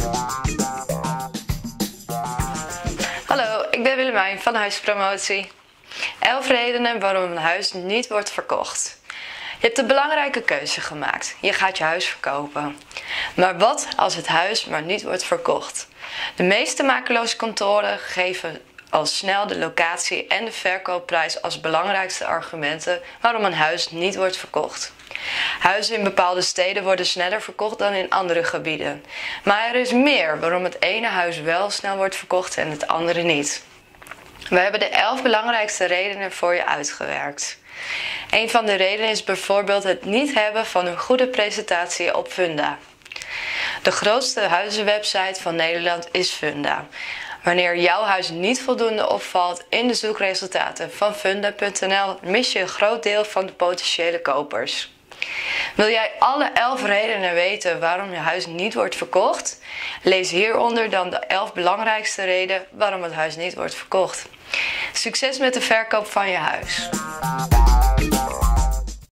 Hallo, ik ben Willemijn van Huispromotie. 11 redenen waarom een huis niet wordt verkocht. Je hebt een belangrijke keuze gemaakt. Je gaat je huis verkopen. Maar wat als het huis maar niet wordt verkocht? De meeste makeloze kantoren geven al snel de locatie en de verkoopprijs als belangrijkste argumenten waarom een huis niet wordt verkocht. Huizen in bepaalde steden worden sneller verkocht dan in andere gebieden. Maar er is meer waarom het ene huis wel snel wordt verkocht en het andere niet. We hebben de 11 belangrijkste redenen voor je uitgewerkt. Een van de redenen is bijvoorbeeld het niet hebben van een goede presentatie op Funda. De grootste huizenwebsite van Nederland is Funda. Wanneer jouw huis niet voldoende opvalt in de zoekresultaten van Funda.nl, mis je een groot deel van de potentiële kopers. Wil jij alle 11 redenen weten waarom je huis niet wordt verkocht? Lees hieronder dan de 11 belangrijkste redenen waarom het huis niet wordt verkocht. Succes met de verkoop van je huis!